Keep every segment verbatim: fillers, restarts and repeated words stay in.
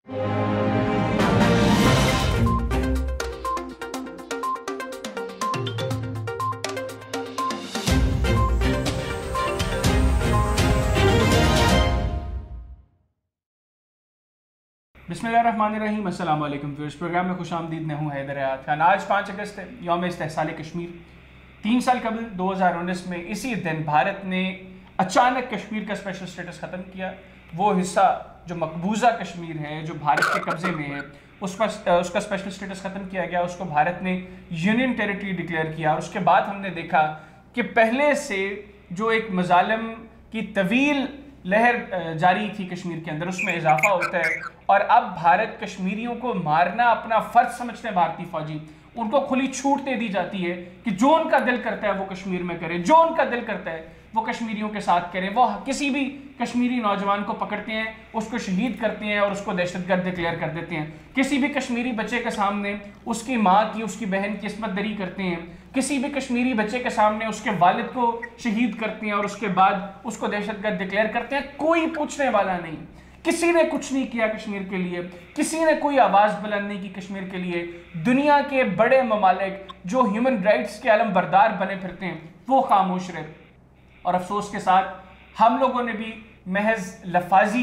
बिस्मिल्लाहिर्रहमानिर्रहीम, अस्सलाम वालेकुम। तो इस प्रोग्राम में खुश आमदीद, मैं हूँ हैदर हयात खान। आज पाँच अगस्त है, यौम इस्तेहसाल कश्मीर। तीन साल कबल दो हज़ार उन्नीस में इसी दिन भारत ने अचानक कश्मीर का स्पेशल स्टेटस ख़त्म किया। वो हिस्सा जो मकबूजा कश्मीर है, जो भारत के कब्ज़े में है, उस पर उसका स्पेशल स्टेटस ख़त्म किया गया। उसको भारत ने यूनियन टेरिटरी डिक्लेयर किया। और उसके बाद हमने देखा कि पहले से जो एक मजालम की तवील लहर जारी थी कश्मीर के अंदर, उसमें इजाफा होता है। और अब भारत कश्मीरियों को मारना अपना फ़र्ज समझते हैं। भारतीय फ़ौजी उनको खुली छूट दे दी जाती है कि जो उनका दिल करता है वो कश्मीर में करें, जो उनका दिल करता है वो कश्मीरियों के साथ करें। वो किसी भी कश्मीरी नौजवान को पकड़ते हैं, उसको शहीद करते हैं और उसको दहशतगर्द डिक्लेयर कर देते हैं। किसी भी कश्मीरी बच्चे के सामने उसकी माँ की, उसकी बहन की इस्मत दरी करते हैं। किसी भी कश्मीरी बच्चे के सामने उसके वालिद को शहीद करते हैं और उसके बाद उसको दहशतगर्द डिक्लेयर करते हैं। कोई पूछने वाला नहीं। किसी ने कुछ नहीं किया कश्मीर के लिए, किसी ने कोई आवाज़ बुलंद नहीं की कश्मीर के लिए। दुनिया के बड़े ममालिक जो ह्यूमन राइट्स के आलम बरदार बने फिरते हैं वो खामोश रहे। और अफसोस के साथ हम लोगों ने भी महज लफाजी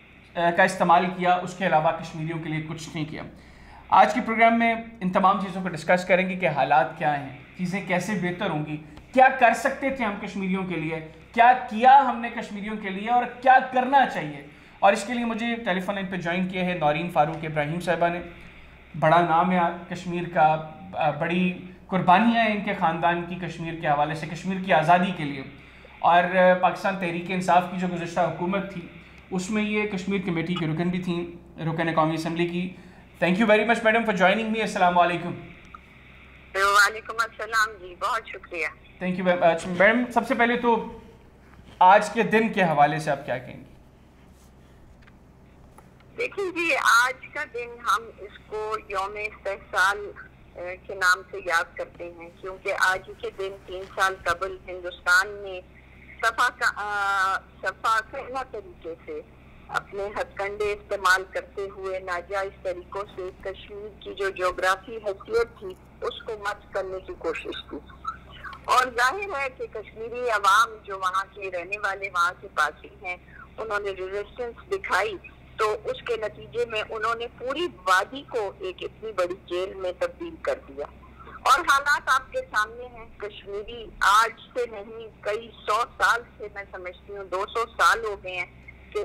का इस्तेमाल किया, उसके अलावा कश्मीरियों के लिए कुछ नहीं किया। आज के प्रोग्राम में इन तमाम चीज़ों को डिस्कस करेंगे कि हालात क्या हैं, चीज़ें कैसे बेहतर होंगी, क्या कर सकते थे हम कश्मीरियों के लिए, क्या किया हमने कश्मीरियों के लिए और क्या करना चाहिए। और इसके लिए मुझे टेलीफोन लाइन पे ज्वाइन किए हैं नौरीन फारूक इब्राहिम साहिबा ने। बड़ा नाम है कश्मीर का, बड़ी कुर्बानियाँ हैं इनके ख़ानदान की कश्मीर के हवाले से, कश्मीर की आज़ादी के लिए। और पाकिस्तान तहरीक इंसाफ की जो गुज़श्ता हुकूमत थी उसमें ये कश्मीर कमेटी के रुकन भी थी, रुकन कौमी असम्बली की। Thank you very much madam for joining me. अस्सलाम वालेकुम। वालेकुम अस्सलाम जी, बहुत शुक्रिया। Thank you very much madam. सबसे पहले तो आज के दिन के हवाले से आप क्या कहेंगे? देखिए जी, आज का दिन हम इसको यौम इस्तेहसाल के नाम से याद करते हैं क्योंकि आज के दिन तीन साल कबल हिंदुस्तान ने सफा का सफा करना तरीके से अपने हथकंडे इस्तेमाल करते हुए नाजायज तरीकों से कश्मीर की जो ज्योग्राफी हैसियत थी उसको मत करने की कोशिश की। और जाहिर है कि कश्मीरी अवाम जो वहाँ के रहने वाले, वहाँ के पासी हैं, उन्होंने रेजिस्टेंस दिखाई। तो उसके नतीजे में उन्होंने पूरी वादी को एक इतनी बड़ी जेल में तब्दील कर दिया। और हालात आपके सामने हैं। कश्मीरी आज से नहीं, कई सौ साल से, मैं समझती हूँ दो सौ साल हो गए हैं कि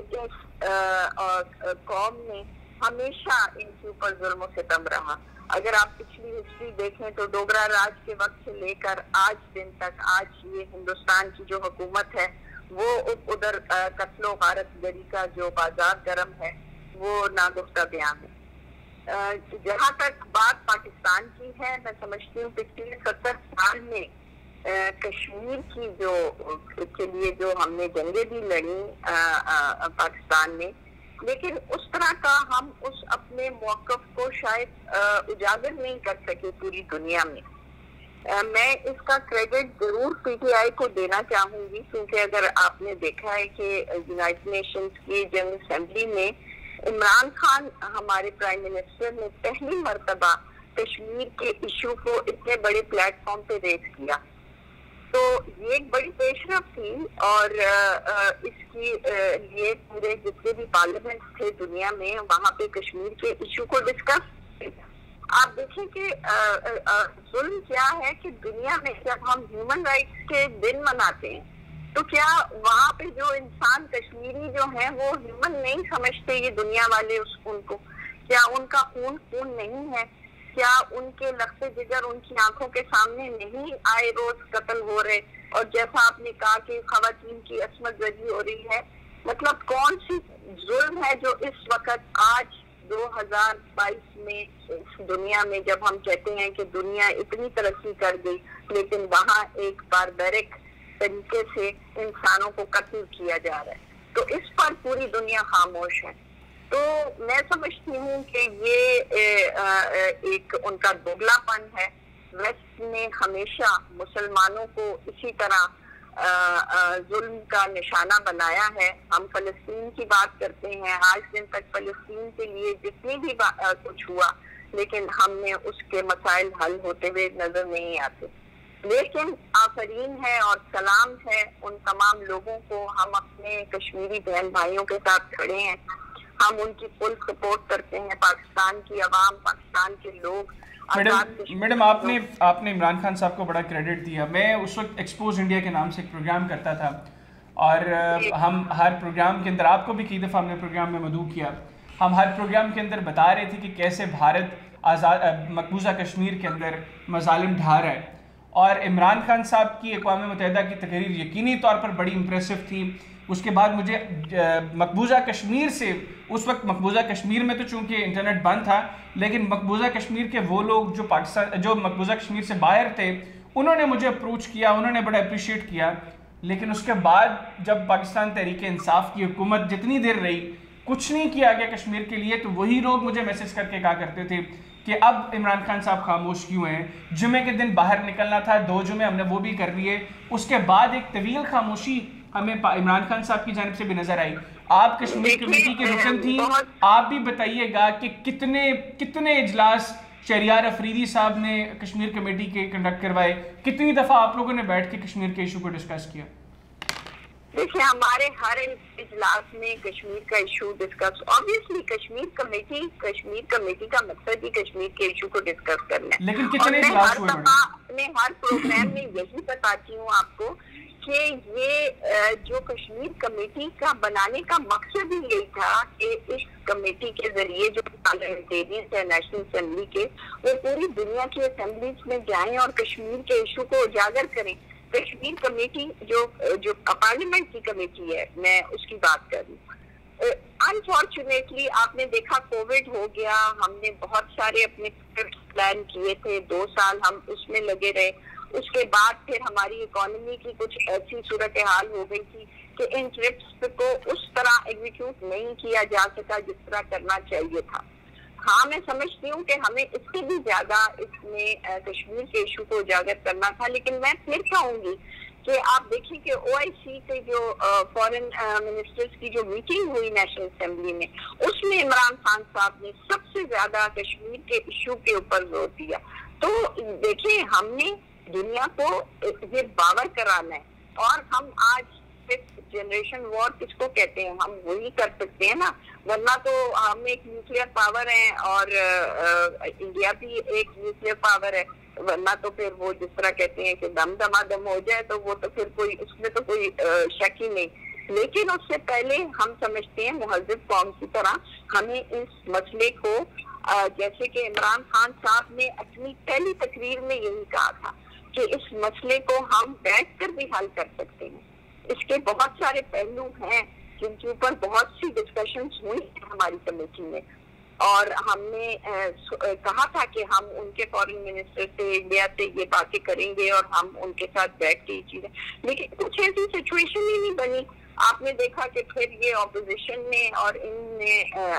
इस कौम ने हमेशा इनके ऊपर जुल्म सितम रहा। अगर आप पिछली हिस्ट्री देखें तो डोगरा राज के वक्त से लेकर आज दिन तक, आज ये हिंदुस्तान की जो हुकूमत है वो उधर कत्लो गारत गरी का जो बाजार गर्म है वो नागुफ्ता बयान है। जहाँ तक बात पाकिस्तान की है, मैं समझती हूँ पिछले सत्तर साल में कश्मीर की जो के लिए जो हमने जंगें भी लड़ी पाकिस्तान में, लेकिन उस तरह का हम उस अपने मौक़िफ़ को शायद उजागर नहीं कर सके पूरी दुनिया में। Uh, मैं इसका क्रेडिट जरूर पीटीआई को देना चाहूंगी क्योंकि अगर आपने देखा है कि यूनाइटेड नेशंस की जनरल असेंबली में इमरान खान हमारे प्राइम मिनिस्टर ने पहली मर्तबा कश्मीर के इशू को इतने बड़े प्लेटफॉर्म पे रेज किया, तो ये एक बड़ी पेशरफ थी। और आ, आ, इसकी लिए पूरे जितने भी पार्लियामेंट थे दुनिया में, वहाँ पे कश्मीर के इशू को डिस्कस। आप देखें कि जुल्म क्या है कि दुनिया में जब हम ह्यूमन राइट्स के दिन मनाते हैं तो क्या वहाँ पे जो इंसान कश्मीरी जो हैं वो ह्यूमन नहीं समझते ये दुनिया वाले उस उनको? क्या उनका खून खून नहीं है? क्या उनके लख्ते जिगर उनकी आंखों के सामने नहीं आए रोज कत्ल हो रहे? और जैसा आपने कहा कि खवातीन की असमत जरी हो रही है, मतलब कौन सी जुल्म है जो इस वक्त आज दो हज़ार बाईस में इस दुनिया में, जब हम कहते हैं कि दुनिया इतनी तरक्की कर गई लेकिन वहाँ एक बारबरिक तरीके से इंसानों को कत्ल किया जा रहा है, तो इस पर पूरी दुनिया खामोश है। तो मैं समझती हूँ कि ये एक उनका दोगलापन है। वेस्ट ने हमेशा मुसलमानों को इसी तरह जुल्म का निशाना बनाया है। हम फलस्तीन की बात करते हैं, आज दिन तक फलस्तीन के लिए जितनी भी कुछ हुआ, लेकिन हमने उसके मसाइल हल होते हुए नजर नहीं आते। लेकिन आफरीन है और सलाम है उन तमाम लोगों को, हम अपने कश्मीरी बहन भाइयों के साथ खड़े हैं, हम उनकी फुल सपोर्ट करते हैं। पाकिस्तान की आवाम, पाकिस्तान के लोग। मैडम मैडम आपने आपने इमरान खान साहब को बड़ा क्रेडिट दिया। मैं उस वक्त एक्सपोज इंडिया के नाम से एक प्रोग्राम करता था और हम हर प्रोग्राम के अंदर, आपको भी कई दफ़ा हमने प्रोग्राम में मदऊ किया, हम हर प्रोग्राम के अंदर बता रहे थे कि कैसे भारत आज़ाद मकबूजा कश्मीर के अंदर मजालिम ढा रहा है। और इमरान खान साहब की अक़वाम मुत्तहिदा की तकरीर यकीनी तौर पर बड़ी इम्प्रेसिव थी। उसके बाद मुझे मकबूजा कश्मीर से, उस वक्त मकबूजा कश्मीर में तो चूंकि इंटरनेट बंद था, लेकिन मकबूजा कश्मीर के वो लोग जो पाकिस्तान जो मकबूजा कश्मीर से बाहर थे, उन्होंने मुझे अप्रोच किया, उन्होंने बड़ा अप्रिशिएट किया। लेकिन उसके बाद जब पाकिस्तान तहरीक इंसाफ की हुकूमत जितनी देर रही, कुछ नहीं किया गया कश्मीर के लिए, तो वही लोग मुझे मैसेज करके कहा करते थे कि अब इमरान खान साहब खामोश क्यों हैं। जुमे के दिन बाहर निकलना था, दो जुमे हमने वो भी कर लिए। उसके बाद एक तवील खामोशी हमें इमरान खान साहब की जानिब से भी नजर आई। आप कश्मीर कमेटी के रुकन थी, आप भी बताइएगा कि कितने कितने इजलास शहरियार अफरीदी साहब ने कश्मीर कमेटी के कंडक्ट करवाए, कितनी दफ़ा आप लोगों ने बैठ के कश्मीर के इशू को डिस्कस किया? देखिए, हमारे हर इजलास में कश्मीर का issue discuss, obviously Kashmir committee Kashmir committee का मकसद ही कश्मीर के इशू को डिस्कस करना है। लेकिन कितने इजलास हुए? मैं हर प्रोग्राम में यही बताती हूँ आपको कि ये जो कश्मीर कमेटी का बनाने का मकसद ही यही था कि इस कमेटी के जरिए जो पार्लियामेंटेरियंस है नेशनल असेंबली के, वो पूरी दुनिया की असेंबलीज में जाएं और कश्मीर के इशू को उजागर करें। कश्मीर कमेटी जो जो पार्लियामेंट की कमेटी है, मैं उसकी बात कर रही हूँ। अनफॉर्चुनेटली आपने देखा कोविड हो गया, हमने बहुत सारे अपने प्लान किए थे, दो साल हम उसमें लगे रहे। उसके बाद फिर हमारी इकोनॉमी की कुछ ऐसी सूरत हाल हो गई थी कि इन ट्रिप्स को उस तरह एग्जीक्यूट नहीं किया जा सका जिस तरह करना चाहिए था। हाँ, मैं समझती हूँ कि हमें इससे भी ज्यादा इसमें कश्मीर के इशू को उजागर करना था। लेकिन मैं फिर कहूंगी कि आप देखिए कि ओ आई सी के जो फॉरेन मिनिस्टर्स की जो मीटिंग हुई नेशनल असेंबली में, उसमें इमरान खान साहब ने सबसे ज्यादा कश्मीर के इशू के ऊपर जोर दिया। तो देखिए, हमने दुनिया को ये बावर कराना है, और हम आज फिफ्थ जनरेशन वॉर किसको कहते हैं, हम वही कर सकते हैं ना। वरना तो हम एक न्यूक्लियर पावर है और आ, इंडिया भी एक न्यूक्लियर पावर है, वरना तो फिर वो जिस तरह कहते हैं कि दम दमादम हो जाए तो वो तो फिर कोई उसमें तो कोई शक ही नहीं। लेकिन उससे पहले हम समझते हैं मुहज़्ज़िब कौम की तरह हमें इस मसले को, जैसे कि इमरान खान साहब ने अपनी पहली तकरीर में यही कहा था कि इस मसले को हम बैठकर भी हल कर सकते हैं। इसके बहुत सारे पहलू हैं जिनके ऊपर बहुत सी डिस्कशंस हुई हैं हमारी कमेटी में, और हमने कहा था कि हम उनके फॉरेन मिनिस्टर से, इंडिया से ये बातें करेंगे और हम उनके साथ बैठ के ये चीजें, लेकिन कुछ ऐसी सिचुएशन ही नहीं बनी। आपने देखा कि फिर ये ऑपोजिशन ने और इनने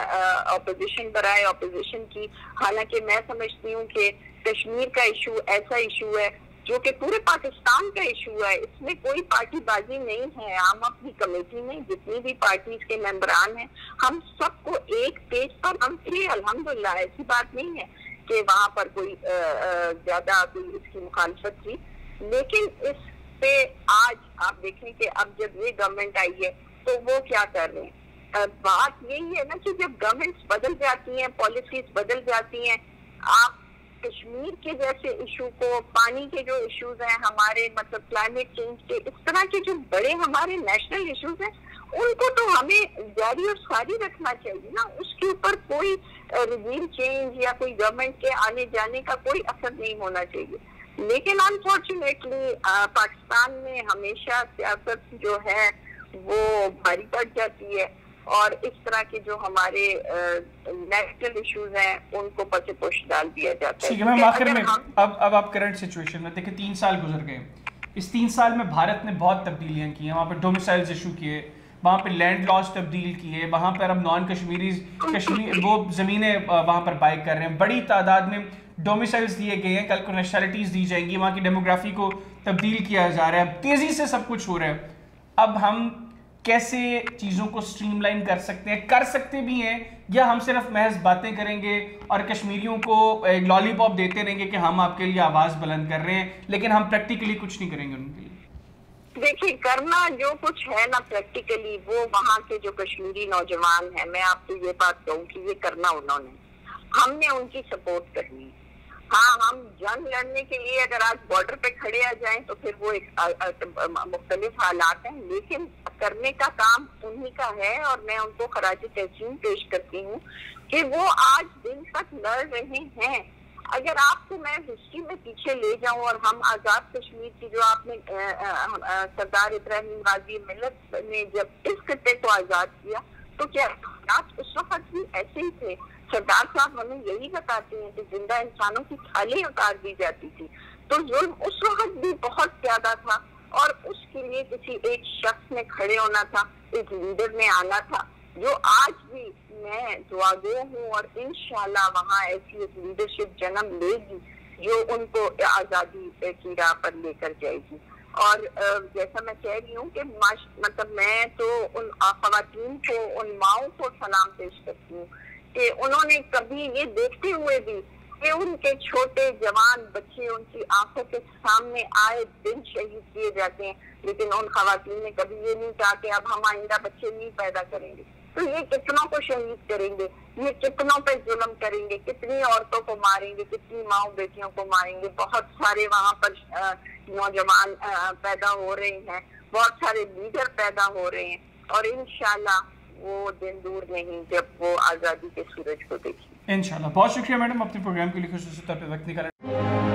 ऑपोजिशन बनाए ऑपोजिशन की। हालांकि मैं समझती हूँ कि कश्मीर का इशू ऐसा इशू है जो कि पूरे पाकिस्तान का इशू है, इसमें कोई पार्टीबाजी नहीं है। हम अपनी कमेटी में जितनी भी पार्टीज के मेंबरान हैं, हम सबको एक पेज पर हम थे अल्हम्दुलिल्लाह। ऐसी बात नहीं है कि वहाँ पर कोई ज्यादा कोई इसकी मुखालफत थी। लेकिन इस पे आज आप देखें कि अब जब ये गवर्नमेंट आई है तो वो क्या कर रहे हैं। बात यही है ना कि जब गवर्नमेंट्स बदल जाती हैं, पॉलिसीज बदल जाती हैं, आप कश्मीर के जैसे इशू को, पानी के जो इश्यूज हैं हमारे, मतलब क्लाइमेट चेंज के, इस तरह के जो बड़े हमारे नेशनल इश्यूज हैं, उनको तो हमें जारी और सारी रखना चाहिए ना। उसके ऊपर कोई रिजीम चेंज या कोई गवर्नमेंट के आने जाने का कोई असर नहीं होना चाहिए। लेकिन अनफॉर्चुनेटली पाकिस्तान में हमेशा सियासत जो है वो भारी पड़ जाती है, और इस तरह के जो हमारे नेशनल इश्यूज हैं उनको पचे पुश डाल दिया जाता है। ठीक है मैम, आखिर में अब अब आप करंट सिचुएशन में देखिए, तीन साल गुजर गए। इस तीन साल में भारत ने बहुत तब्दीलियां की हैं। वहाँ पर डोमिसाइल्स इशू किए, वहाँ पर लैंड लॉज तब्दील किए, वहाँ पर अब नॉन कश्मीरीज कश्मीर वो ज़मीनें वहाँ पर बाई कर रहे हैं। बड़ी तादाद में डोमिसाइल्स दिए गए हैं, कल को नेशनलिटीज़ दी जाएंगी, वहाँ की डेमोग्राफी को तब्दील किया जा रहा है, तेज़ी से सब कुछ हो रहा है। अब हम कैसे चीज़ों को स्ट्रीमलाइन कर सकते हैं, कर सकते भी हैं, या हम सिर्फ महज बातें करेंगे और कश्मीरियों को एक लॉलीपॉप देते रहेंगे कि हम आपके लिए आवाज़ बुलंद कर रहे हैं, लेकिन हम प्रैक्टिकली कुछ नहीं करेंगे उनके लिए? देखिए, करना जो कुछ है ना प्रैक्टिकली, वो वहाँ के जो कश्मीरी नौजवान हैं, मैं आपको ये बात कहूँ कि ये करना उन्होंने, हमने उनकी सपोर्ट करनी। हाँ, हम जंग लड़ने के लिए अगर आज बॉर्डर पे खड़े आ जाएं तो फिर वो एक मुख्तलिफ हालात हैं, लेकिन करने का काम उन्हीं का है। और मैं उनको खराज तहसीन पेश करती हूँ कि वो आज दिन तक लड़ रहे हैं। अगर आपको मैं हिस्ट्री में पीछे ले जाऊं और हम आजाद कश्मीर की जो आपने सरदार इब्राहिम गाजी मिल्लत ने जब इस खत्ते को आजाद किया तो क्या आज उस वक्त भी ऐसे ही थे? सरदार साहब हमें यही बताते हैं कि जिंदा इंसानों की खालें उतार दी जाती थी, तो जुल्म उस वक्त भी बहुत ज्यादा था और उसके लिए किसी एक शख्स ने खड़े होना था, एक लीडर ने आना था, जो आज भी मैं दुआगो हूँ और इंशाल्लाह वहाँ ऐसी एक लीडरशिप जन्म लेगी जो उनको आजादी की राह पर लेकर जाएगी। और जैसा मैं कह रही हूँ कि मतलब मैं तो उन ख़वातीन को, उन माओं को सलाम पेश करती हूँ कि उन्होंने कभी ये देखते हुए भी कि उनके छोटे जवान बच्चे उनकी आंखों के सामने आए दिन शहीद किए जाते हैं, लेकिन उन ख़वातीन ने कभी ये नहीं कहा कि अब हम आइंदा बच्चे नहीं पैदा करेंगे। तो ये कितनों को शहीद करेंगे, ये कितनों पे जुल्म करेंगे, कितनी औरतों को मारेंगे, कितनी माओ बेटियों को मारेंगे। बहुत सारे वहाँ पर नौजवान पैदा हो रहे हैं, बहुत सारे लीडर पैदा हो रहे हैं और इंशाल्लाह वो दिन दूर नहीं जब वो आज़ादी के सूरज को देखें। इंशाल्लाह। बहुत शुक्रिया मैडम, अपने प्रोग्राम के लिए खुसूसी तौर पे वक्त निकाला।